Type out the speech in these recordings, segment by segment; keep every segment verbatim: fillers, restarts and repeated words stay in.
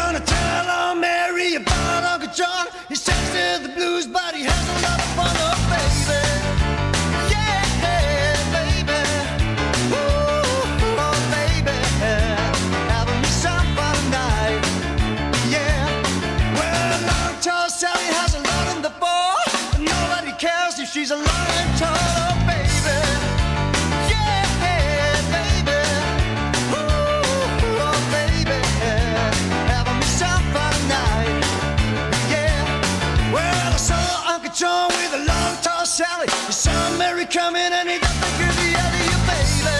gonna tell Aunt Mary about Uncle John. He's tasted the blues, but he has a lot of fun, oh baby. Yeah, baby. Ooh, oh baby. Having me some fun tonight. Yeah. Well, Long Tall Sally has a lot in the ball. Nobody cares if she's a long tall, oh baby. John with a long tall Sally. You saw Mary coming and he got the goodie out of you, baby.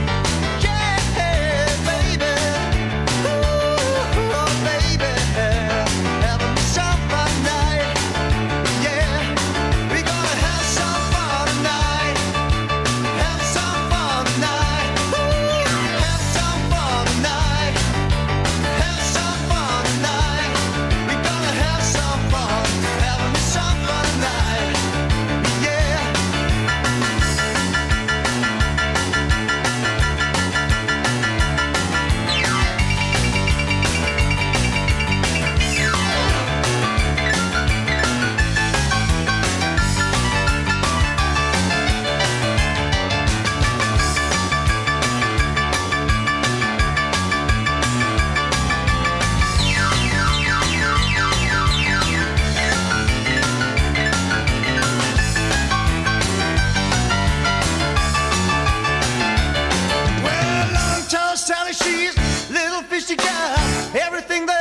Yeah, baby. Ooh, oh, baby. Having some fun night. Yeah, we gonna have some fun tonight. Have some fun tonight. Ooh, have some fun tonight. Have some fun tonight. We gonna have some fun. Having some fun. Sally, she's a little fishy gal. Everything that